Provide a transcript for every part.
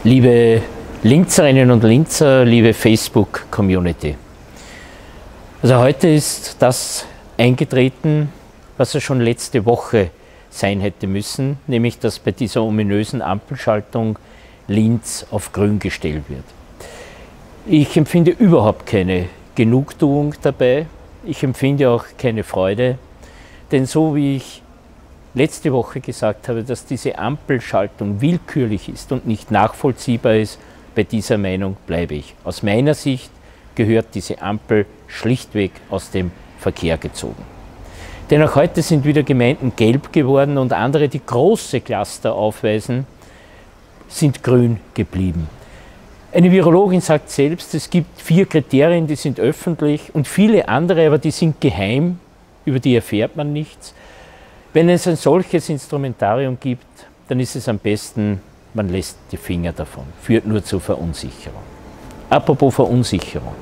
Liebe Linzerinnen und Linzer, liebe Facebook-Community. Also heute ist das eingetreten, was ja schon letzte Woche sein hätte müssen, nämlich dass bei dieser ominösen Ampelschaltung Linz auf grün gestellt wird. Ich empfinde überhaupt keine Genugtuung dabei, ich empfinde auch keine Freude, denn so wie ich letzte Woche gesagt habe, dass diese Ampelschaltung willkürlich ist und nicht nachvollziehbar ist, bei dieser Meinung bleibe ich. Aus meiner Sicht gehört diese Ampel schlichtweg aus dem Verkehr gezogen. Denn auch heute sind wieder Gemeinden gelb geworden und andere, die große Cluster aufweisen, sind grün geblieben. Eine Virologin sagt selbst, es gibt 4 Kriterien, die sind öffentlich und viele andere, aber die sind geheim, über die erfährt man nichts. Wenn es ein solches Instrumentarium gibt, dann ist es am besten, man lässt die Finger davon, führt nur zur Verunsicherung. Apropos Verunsicherung.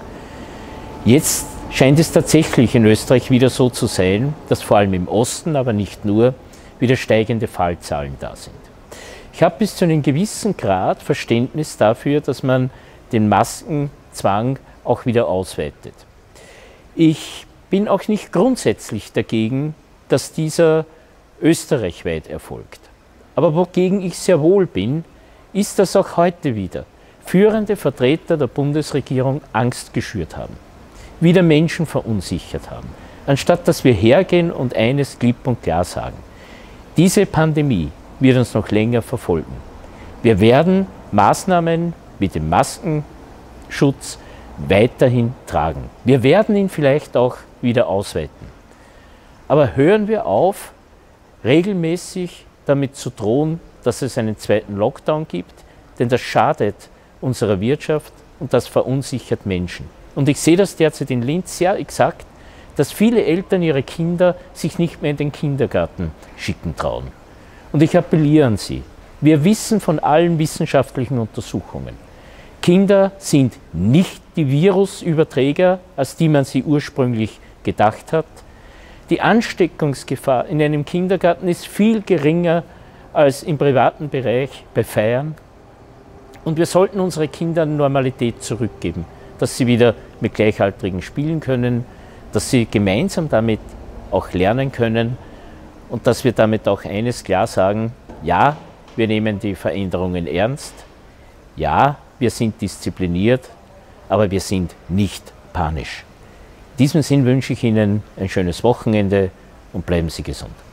Jetzt scheint es tatsächlich in Österreich wieder so zu sein, dass vor allem im Osten, aber nicht nur, wieder steigende Fallzahlen da sind. Ich habe bis zu einem gewissen Grad Verständnis dafür, dass man den Maskenzwang auch wieder ausweitet. Ich bin auch nicht grundsätzlich dagegen, dass dieser österreichweit erfolgt. Aber wogegen ich sehr wohl bin, ist, dass auch heute wieder führende Vertreter der Bundesregierung Angst geschürt haben, wieder Menschen verunsichert haben, anstatt dass wir hergehen und eines klipp und klar sagen: Diese Pandemie wird uns noch länger verfolgen. Wir werden Maßnahmen mit dem Maskenschutz weiterhin tragen. Wir werden ihn vielleicht auch wieder ausweiten. Aber hören wir auf, regelmäßig damit zu drohen, dass es einen zweiten Lockdown gibt, denn das schadet unserer Wirtschaft und das verunsichert Menschen. Und ich sehe das derzeit in Linz sehr exakt, dass viele Eltern ihre Kinder sich nicht mehr in den Kindergarten schicken trauen. Und ich appelliere an Sie, wir wissen von allen wissenschaftlichen Untersuchungen, Kinder sind nicht die Virusüberträger, als die man sie ursprünglich gedacht hat. Die Ansteckungsgefahr in einem Kindergarten ist viel geringer als im privaten Bereich bei Feiern. Und wir sollten unsere Kindern Normalität zurückgeben, dass sie wieder mit Gleichaltrigen spielen können, dass sie gemeinsam damit auch lernen können und dass wir damit auch eines klar sagen: Ja, wir nehmen die Veränderungen ernst, ja, wir sind diszipliniert, aber wir sind nicht panisch. In diesem Sinn wünsche ich Ihnen ein schönes Wochenende und bleiben Sie gesund.